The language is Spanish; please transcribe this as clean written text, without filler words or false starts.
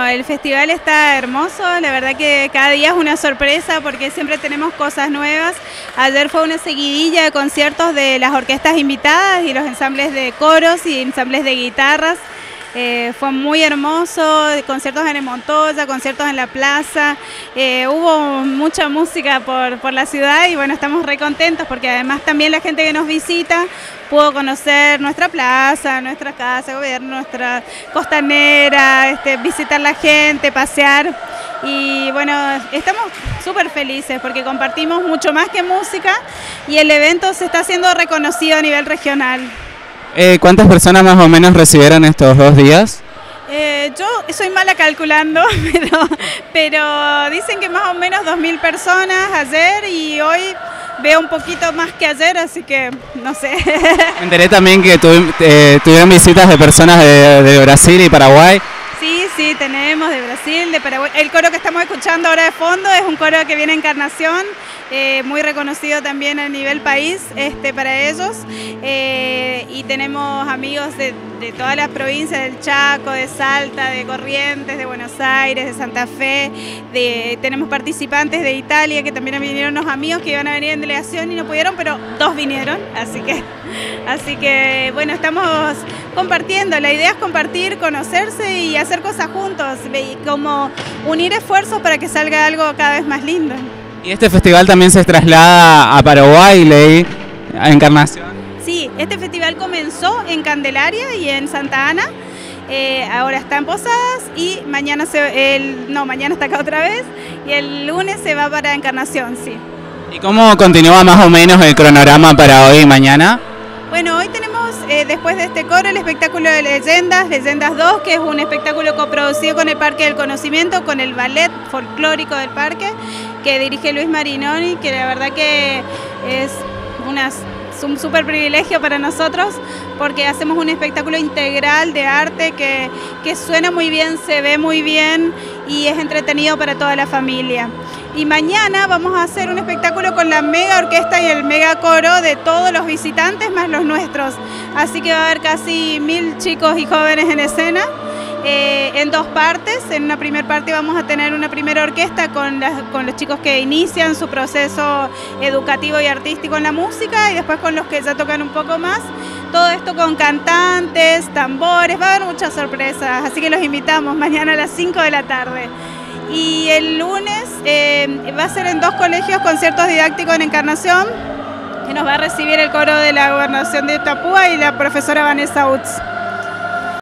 El festival está hermoso, la verdad que cada día es una sorpresa porque siempre tenemos cosas nuevas. Ayer fue una seguidilla de conciertos de las orquestas invitadas y los ensambles de coros y ensambles de guitarras. Fue muy hermoso, conciertos en el Montoya, conciertos en la plaza, hubo mucha música por la ciudad y bueno, estamos re contentos porque además también la gente que nos visita pudo conocer nuestra plaza, nuestra casa de gobierno, nuestra costanera, visitar la gente, pasear y bueno, estamos súper felices porque compartimos mucho más que música y el evento se está haciendo reconocido a nivel regional. ¿Cuántas personas más o menos recibieron estos 2 días? Yo soy mala calculando, pero dicen que más o menos 2000 personas ayer y hoy veo un poquito más que ayer, así que no sé. Me enteré también que tuvieron visitas de personas de Brasil y Paraguay. Sí, tenemos de Brasil, de Paraguay. El coro que estamos escuchando ahora de fondo es un coro que viene de Encarnación, muy reconocido también a nivel país para ellos. Y tenemos amigos de todas las provincias, del Chaco, de Salta, de Corrientes, de Buenos Aires, de Santa Fe. Tenemos participantes de Italia que también vinieron unos amigos que iban a venir en delegación y no pudieron, pero 2 vinieron, así que bueno, estamos compartiendo. La idea es compartir, conocerse y hacer cosas juntos, y como unir esfuerzos para que salga algo cada vez más lindo. Y este festival también se traslada a Paraguay, leí, a Encarnación. Sí, este festival comenzó en Candelaria y en Santa Ana, ahora está en Posadas y mañana está acá otra vez y el lunes se va para Encarnación, sí. ¿Y cómo continúa más o menos el cronograma para hoy y mañana? Bueno, hoy tenemos, después de este coro, el espectáculo de Leyendas 2, que es un espectáculo coproducido con el Parque del Conocimiento, con el ballet folclórico del parque, que dirige Luis Marinoni, que la verdad que es un súper privilegio para nosotros, porque hacemos un espectáculo integral de arte que suena muy bien, se ve muy bien y es entretenido para toda la familia. Y mañana vamos a hacer un espectáculo con la mega orquesta y el mega coro de todos los visitantes más los nuestros. Así que va a haber casi 1000 chicos y jóvenes en escena, en 2 partes. En una primera parte vamos a tener una primera orquesta con los chicos que inician su proceso educativo y artístico en la música y después con los que ya tocan un poco más. Todo esto con cantantes, tambores, va a haber muchas sorpresas, así que los invitamos mañana a las 5 de la tarde. Y el lunes va a ser en 2 colegios conciertos didácticos en Encarnación, que nos va a recibir el coro de la Gobernación de Itapúa y la profesora Vanessa Utz.